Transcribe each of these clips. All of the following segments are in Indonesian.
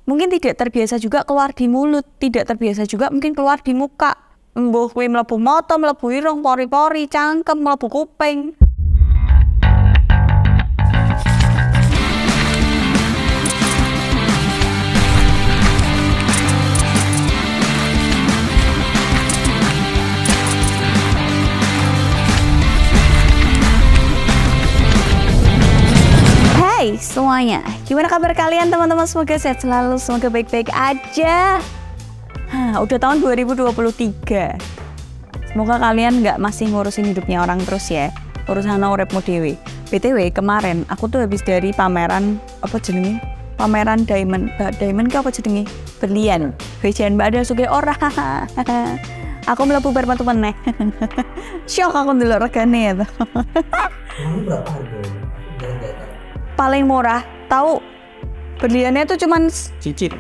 mungkin tidak terbiasa juga keluar di mulut, tidak terbiasa juga mungkin keluar di muka. Mbuh kuwi mlebu mata, mlebu irung, pori-pori, cangkem, mlebu kuping. Hai semuanya, gimana kabar kalian teman-teman? Semoga sehat selalu, semoga baik-baik aja. Udah tahun 2023. Semoga kalian nggak masih ngurusin hidupnya orang terus ya. Urusan uripmu dhewe. BTW kemarin aku tuh habis dari pameran apa jenenge? Pameran diamond. Diamond ke apa jenenge? Berlian. Bejan Mbak ada suge ora. Aku mlebu bar metu meneh. Syok aku ndelok regane ya. Kamu berapa harganya? Paling murah, tahu berliannya tuh cuman Cincin?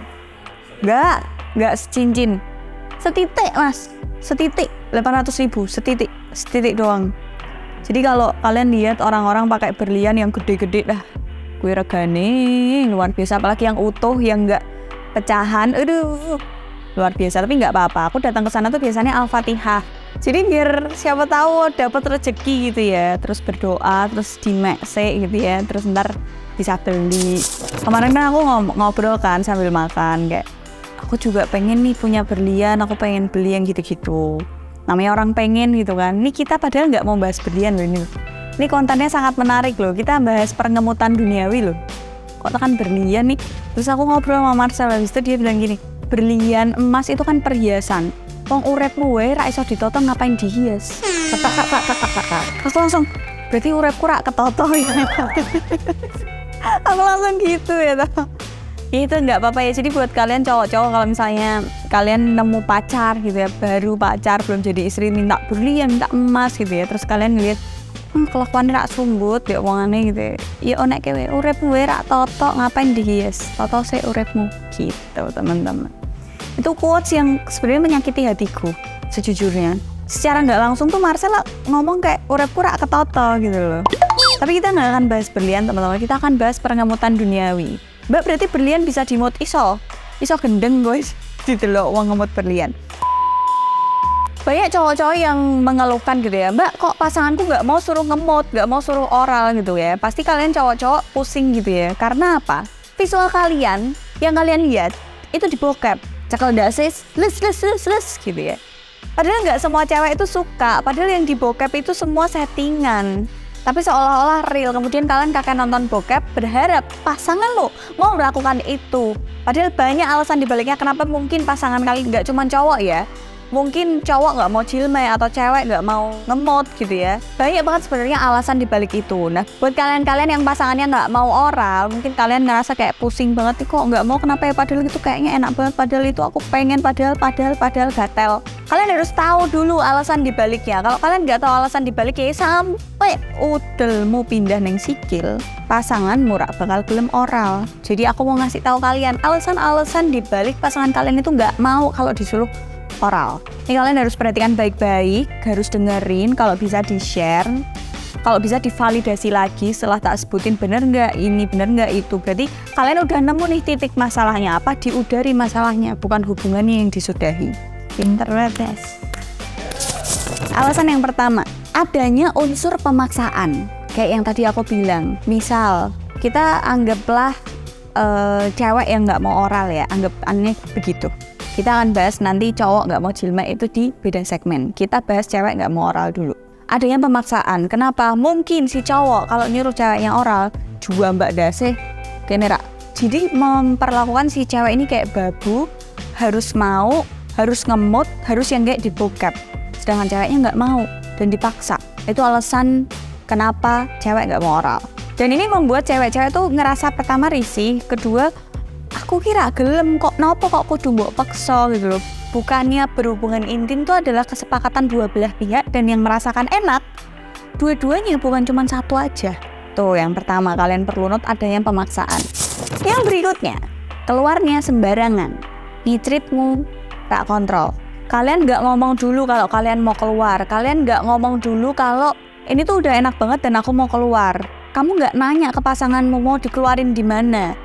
Nggak secincin, setitik mas, setitik 800.000, setitik doang. Jadi kalau kalian lihat orang-orang pakai berlian yang gede-gede dah, gue regane luar biasa, apalagi yang utuh yang nggak pecahan, aduh luar biasa. Tapi nggak apa-apa, aku datang ke sana tuh biasanya Al-Fatihah. Jadi biar siapa tahu dapat rezeki gitu ya, terus berdoa, terus dimekse gitu ya, terus ntar bisa beli. Kemarin kan aku ngobrol kan sambil makan, kayak aku juga pengen nih punya berlian, aku pengen beli yang gitu-gitu. Namanya orang pengen gitu kan. Ini kita padahal nggak mau bahas berlian loh ini. Ini kontennya sangat menarik loh, kita bahas pengemutan duniawi loh. Kok tekan berlian nih? Terus aku ngobrol sama Marcel, habis itu dia bilang gini, berlian, emas itu kan perhiasan. Wong uripmu wae ra iso ditoto ngapain dihias. Terus langsung berarti uripku ra ketoto ya. Aku langsung gitu ya toh. Itu nggak apa-apa ya. Jadi buat kalian cowok-cowok kalau misalnya kalian nemu pacar gitu ya, baru pacar belum jadi istri, minta berlian, minta emas gitu ya. Terus kalian ngeliat kelakuannya rak sumbut ya omongane gitu ya. Ya onek kewe uripmu wae ra toto ngapain dihias. Toto se uripmu gitu teman-teman. Itu quotes yang sebenarnya menyakiti hatiku sejujurnya. Secara nggak langsung tuh Marcel ngomong kayak uripku rak ketoto gitu loh. Tapi kita nggak akan bahas berlian teman-teman, kita akan bahas pengemutan duniawi. Mbak berarti berlian bisa dimut iso gendeng guys didelok wong ngemut berlian. Banyak cowok-cowok yang mengeluhkan gitu ya, Mbak kok pasanganku nggak mau suruh ngemut, nggak mau suruh oral gitu ya. Pasti kalian cowok-cowok pusing gitu ya, karena apa? Visual kalian yang kalian lihat itu di bokep. Cakal dasis, les gitu ya. Padahal nggak semua cewek itu suka, padahal yang di bokep itu semua settingan. Tapi seolah-olah real, kemudian kalian kakek nonton bokep berharap pasangan lo mau melakukan itu. Padahal banyak alasan dibaliknya kenapa mungkin pasangan kalian nggak cuma cowok ya. Mungkin cowok nggak mau cilme atau cewek nggak mau ngemot gitu ya. Banyak banget sebenarnya alasan dibalik itu. Nah, buat kalian-kalian yang pasangannya nggak mau oral, mungkin kalian ngerasa kayak pusing banget nih, kok nggak mau, kenapa ya, padahal itu kayaknya enak banget, padahal itu aku pengen, padahal gatel. Kalian harus tahu dulu alasan dibaliknya. Kalau kalian nggak tahu alasan dibaliknya, sampai udelmu pindah neng sikil, pasanganmu rak bakal gelem oral. Jadi aku mau ngasih tahu kalian alasan-alasan dibalik pasangan kalian itu nggak mau kalau disuruh oral. Ini kalian harus perhatikan baik-baik, harus dengerin, kalau bisa di-share, kalau bisa divalidasi lagi setelah tak sebutin bener nggak ini, bener nggak itu. Berarti kalian udah nemu nih titik masalahnya apa, diudari masalahnya, bukan hubungannya yang disudahi. Pinter banget guys. Alasan yang pertama, adanya unsur pemaksaan. Kayak yang tadi aku bilang, misal kita anggaplah cewek yang nggak mau oral ya, anggapannya begitu. Kita akan bahas nanti cowok nggak mau jilma itu di beda segmen. Kita bahas cewek nggak mau oral dulu. Adanya pemaksaan. Kenapa? Mungkin si cowok kalau nyuruh ceweknya oral, jua mbak dase, kenera. Jadi memperlakukan si cewek ini kayak babu, harus mau, harus ngemut, harus yang kayak di bokep. Sedangkan ceweknya nggak mau dan dipaksa. Itu alasan kenapa cewek nggak mau oral. Dan ini membuat cewek-cewek tuh ngerasa pertama risih, kedua aku kira gelem kok, nopo kok kudu mbok paksa gitu loh. Bukannya berhubungan intim itu adalah kesepakatan dua belah pihak dan yang merasakan enak dua-duanya, bukan cuma satu aja. Tuh yang pertama, kalian perlu note adanya pemaksaan. Yang berikutnya, keluarnya sembarangan, nyicritmu tak kontrol. Kalian nggak ngomong dulu kalau kalian mau keluar, kalian nggak ngomong dulu kalau ini tuh udah enak banget dan aku mau keluar. Kamu nggak nanya ke pasanganmu mau dikeluarin di mana.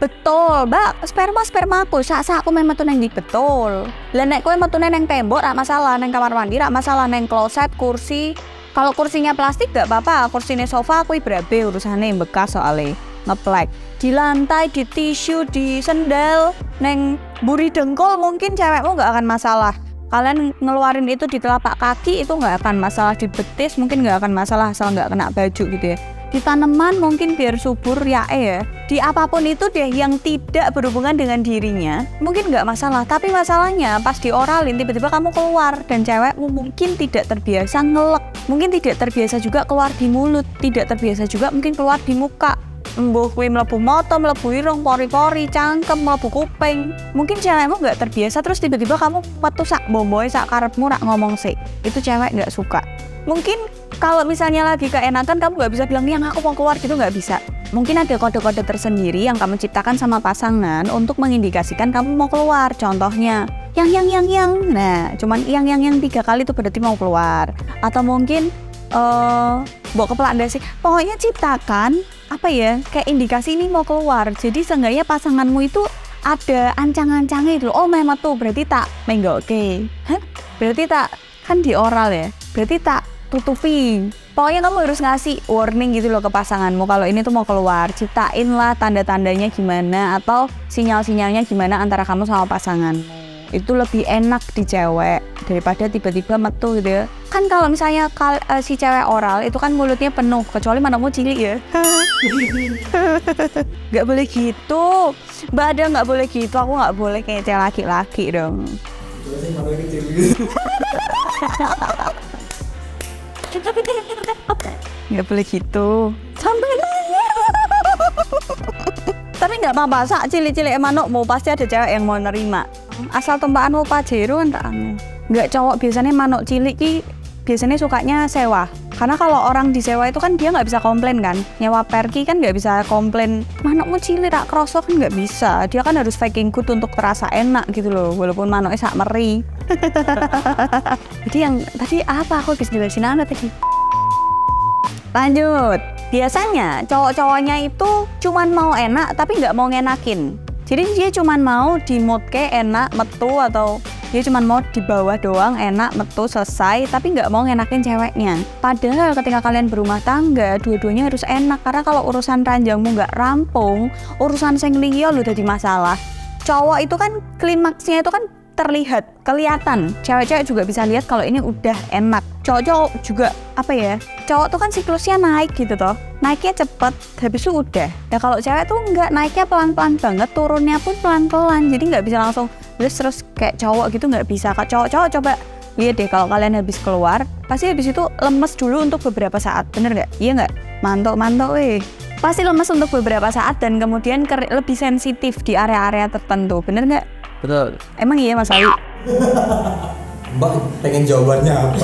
Betul, Mbak. Spermaku sak aku main metu nang ndi betul. Lah nek kowe metune nang tembok rak masalah, nang kamar mandi rak masalah, nang kloset, kursi. Kalau kursinya plastik gak apa-apa, kursinya sofa aku berabe urusannya bekas soalnya ngeplek. Di lantai, di tisu, di sendal, neng buri dengkul mungkin cewekmu gak akan masalah. Kalian ngeluarin itu di telapak kaki itu gak akan masalah, di betis mungkin gak akan masalah asal gak kena baju gitu ya. Di tanaman mungkin biar subur ya. Di apapun itu deh yang tidak berhubungan dengan dirinya mungkin nggak masalah, tapi masalahnya pas dioralin tiba-tiba kamu keluar dan cewekmu mungkin tidak terbiasa ngelek, mungkin tidak terbiasa juga keluar di mulut, tidak terbiasa juga mungkin keluar di muka. Mbuh kuwi mlebu mata, mlebu irung, pori-pori, cangkem, mlebu kuping. Mungkin cewekmu nggak terbiasa terus tiba-tiba kamu metu sak bomboy sak karepmu rak ngomong sih. Itu cewek nggak suka. Mungkin kalau misalnya lagi keenakan kamu nggak bisa bilang yang aku mau keluar gitu, nggak bisa. Mungkin ada kode-kode tersendiri yang kamu ciptakan sama pasangan untuk mengindikasikan kamu mau keluar. Contohnya yang. Nah, cuman yang 3 kali itu berarti mau keluar. Atau mungkin bawa kepelak dasi. Pokoknya ciptakan apa ya kayak indikasi ini mau keluar. Jadi seenggaknya pasanganmu itu ada ancang-ancangnya itu. Oh memang tuh berarti tak menggoke. Hah? Berarti tak kan di oral ya. Berarti tak tutupi. Pokoknya kamu harus ngasih warning gitu loh ke pasanganmu kalau ini tuh mau keluar. Ciptain lah tanda-tandanya gimana atau sinyal-sinyalnya gimana antara kamu sama pasanganmu. Itu lebih enak di cewek daripada tiba-tiba metu gitu ya. Kan kalau misalnya si cewek oral itu kan mulutnya penuh, kecuali manamu cilik ya. Gak boleh gitu. Mbak Ada nggak boleh gitu, aku nggak boleh kayak cewek laki-laki dong. Nggak boleh gitu sampai nanya. Tapi nggak apa-apa, sak cilik-cilik manukmu pasti ada cewek yang mau nerima. Asal tumpahan mau pajero kan tak anu. Nggak cowok biasanya manuk cilik ki biasanya sukanya sewa. Karena kalau orang disewa itu kan dia nggak bisa komplain kan. Nyewa perki kan nggak bisa komplain. Manukmu cilik rak kroso kan nggak bisa. Dia kan harus faking good untuk terasa enak gitu loh. Walaupun manuknya sak meri. Jadi yang tadi apa aku habis jelasin apa tadi? Lanjut. Biasanya cowok-cowoknya itu cuman mau enak tapi nggak mau ngenakin. Jadi dia cuman mau di mood kayak enak metu atau dia cuman mau di bawah doang enak metu selesai tapi nggak mau ngenakin ceweknya. Padahal ketika kalian berumah tangga dua-duanya harus enak karena kalau urusan ranjangmu nggak rampung, urusan sing liya lu jadi masalah. Cowok itu kan klimaksnya itu kan terlihat, kelihatan. Cewek-cewek juga bisa lihat kalau ini udah enak. Cowok-cowok juga apa ya? Cowok tuh kan siklusnya naik gitu toh. Naiknya cepet, habis itu udah. Nah kalau cewek tuh nggak, naiknya pelan-pelan banget, turunnya pun pelan-pelan. Jadi nggak bisa langsung terus kayak cowok gitu, nggak bisa. Kak cowok-cowok coba lihat deh kalau kalian habis keluar, pasti habis itu lemes dulu untuk beberapa saat, bener nggak? Iya nggak? Mantok weh. Pasti lemes untuk beberapa saat dan kemudian lebih sensitif di area-area tertentu, bener nggak? Betul. Emang iya Mas Ali? Mbak pengen jawabannya apa?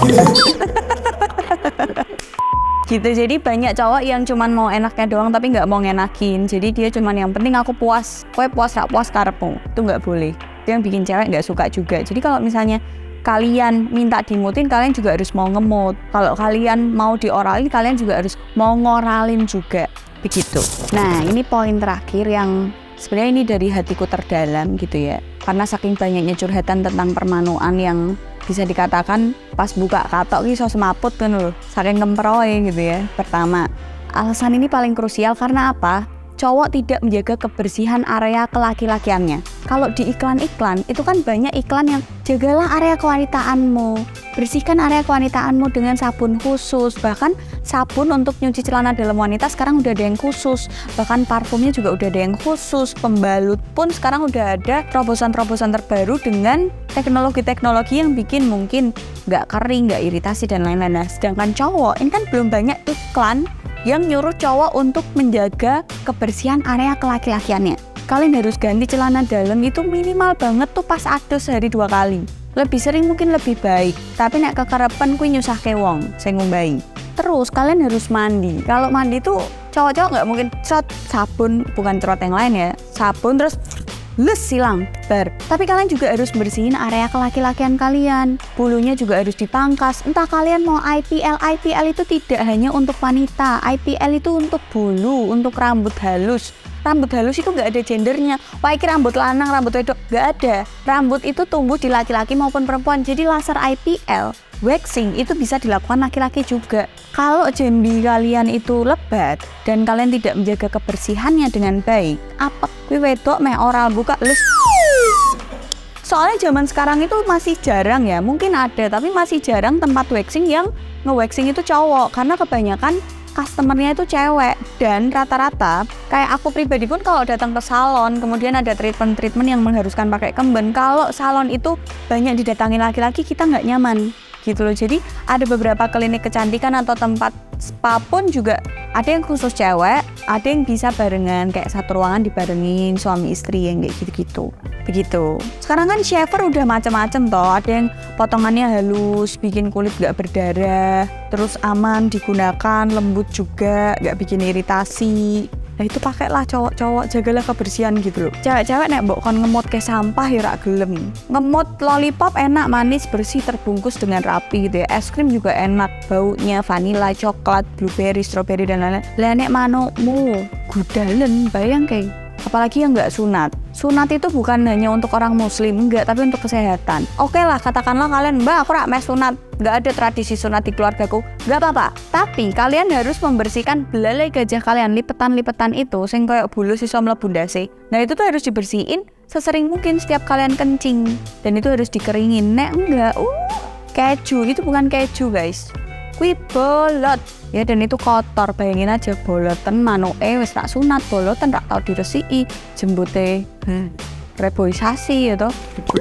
Gitu, jadi banyak cowok yang cuman mau enaknya doang tapi nggak mau ngenakin. Jadi dia cuman yang penting aku puas, kowe puas gak puas karepmu. Itu nggak boleh. Itu yang bikin cewek nggak suka juga. Jadi kalau misalnya kalian minta dimutin, kalian juga harus mau ngemut. Kalau kalian mau dioralin, kalian juga harus mau ngoralin juga. Begitu. Nah ini poin terakhir yang sebenarnya ini dari hatiku terdalam gitu ya. Karena saking banyaknya curhatan tentang permanuan yang bisa dikatakan pas buka katok ini so semaput kan loh, saking kemperoy gitu ya. Pertama, alasan ini paling krusial karena apa? Cowok tidak menjaga kebersihan area kelaki-lakiannya. Kalau di iklan-iklan itu kan banyak iklan yang jagalah area kewanitaanmu, bersihkan area kewanitaanmu dengan sabun khusus. Bahkan sabun untuk nyuci celana dalam wanita sekarang udah ada yang khusus. Bahkan parfumnya juga udah ada yang khusus. Pembalut pun sekarang udah ada terobosan-terobosan terbaru dengan teknologi-teknologi yang bikin mungkin nggak kering, nggak iritasi dan lain-lain. Nah, sedangkan cowok ini kan belum banyak iklan yang nyuruh cowok untuk menjaga kebersihan area kelaki-lakiannya. Kalian harus ganti celana dalam itu minimal banget tuh pas adus sehari 2 kali. Lebih sering mungkin lebih baik, tapi nek kekarepan kuwi nyusahke wong sing ngombahi. Terus kalian harus mandi. Kalau mandi tuh cowok-cowok nggak mungkin cerot sabun, bukan cerot yang lain ya, sabun terus les silang, bar. Tapi kalian juga harus bersihin area kelaki-lakian kalian. Bulunya juga harus dipangkas. Entah kalian mau IPL, IPL itu tidak hanya untuk wanita. IPL itu untuk bulu, untuk rambut halus. Rambut halus itu nggak ada gendernya. Wah, ini rambut lanang, rambut wedok, nggak ada. Rambut itu tumbuh di laki-laki maupun perempuan. Jadi laser IPL, waxing itu bisa dilakukan laki-laki juga. Kalau jambi kalian itu lebat dan kalian tidak menjaga kebersihannya dengan baik, apa kuwi wedok meh oral buka les. Soalnya zaman sekarang itu masih jarang ya, mungkin ada tapi masih jarang tempat waxing yang nge-waxing itu cowok karena kebanyakan customernya itu cewek. Dan rata-rata kayak aku pribadi pun kalau datang ke salon kemudian ada treatment yang mengharuskan pakai kemben, kalau salon itu banyak didatangi laki-laki kita nggak nyaman gitu loh. Jadi ada beberapa klinik kecantikan atau tempat spa pun juga ada yang khusus cewek, ada yang bisa barengan kayak satu ruangan dibarengin suami istri yang kayak gitu-gitu. Begitu. Sekarang kan shaver udah macam-macam toh, ada yang potongannya halus, bikin kulit gak berdarah, terus aman digunakan, lembut juga, gak bikin iritasi. Nah itu pakailah cowok-cowok, jagalah kebersihan gitu loh. Cewek-cewek nek mbok kon ngemot ke sampah ya rak gelem. Ngemot lollipop enak, manis, bersih, terbungkus dengan rapi gitu ya. Es krim juga enak, baunya vanila, coklat, blueberry, strawberry dan lain-lain. Lah nek manukmu gudalen, bayang kayak apalagi yang nggak sunat. Sunat itu bukan hanya untuk orang muslim, enggak, tapi untuk kesehatan. Oke lah, katakanlah kalian, mbak aku rak mes sunat, nggak ada tradisi sunat di keluargaku, nggak apa-apa. Tapi kalian harus membersihkan belalai gajah kalian, lipetan-lipetan itu, sing kayak bulu sisa mlebu ndase. Nah itu tuh harus dibersihin sesering mungkin setiap kalian kencing. Dan itu harus dikeringin. Nek enggak, keju, itu bukan keju guys. Kuwi bolot ya, dan itu kotor. Bayangin aja boloten manuke wis tak sunat, boloten rak tau diresiki, jembute reboisasi ya toh.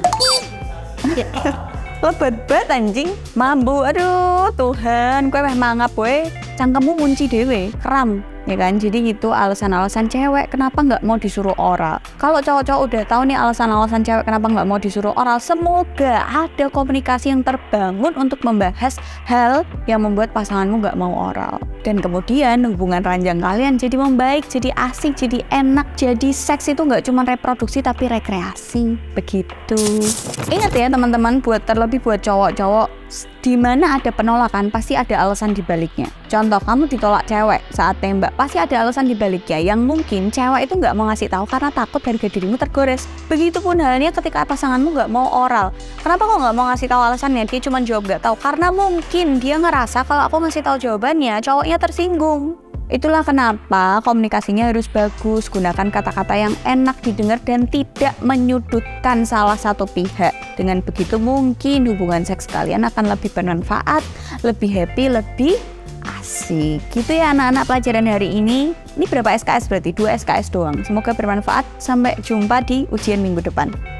Lebat banget anjing, mambu. Aduh Tuhan, kowe weh mangap we, cangkemmu kunci dewe, kram ya kan. Jadi itu alasan-alasan cewek kenapa nggak mau disuruh oral. Kalau cowok-cowok udah tahu nih alasan-alasan cewek kenapa nggak mau disuruh oral, semoga ada komunikasi yang terbangun untuk membahas hal yang membuat pasanganmu nggak mau oral. Dan kemudian hubungan ranjang kalian jadi membaik, jadi asik, jadi enak. Jadi seks itu nggak cuma reproduksi tapi rekreasi. Begitu. Ingat ya teman-teman, terlebih buat cowok-cowok, di mana ada penolakan pasti ada alasan dibaliknya. Contoh, kamu ditolak cewek saat tembak, pasti ada alasan dibaliknya yang mungkin cewek itu nggak mau ngasih tahu karena takut harga dirimu tergores. Begitupun halnya ketika pasanganmu nggak mau oral. Kenapa kok nggak mau ngasih tahu alasannya? Dia cuma jawab nggak tahu karena mungkin dia ngerasa kalau aku ngasih tahu jawabannya cowoknya tersinggung. Itulah kenapa komunikasinya harus bagus, gunakan kata-kata yang enak didengar dan tidak menyudutkan salah satu pihak. Dengan begitu mungkin hubungan seks kalian akan lebih bermanfaat, lebih happy, lebih asik. Gitu ya anak-anak pelajaran hari ini. Ini berapa SKS berarti? 2 SKS doang. Semoga bermanfaat. Sampai jumpa di ujian minggu depan.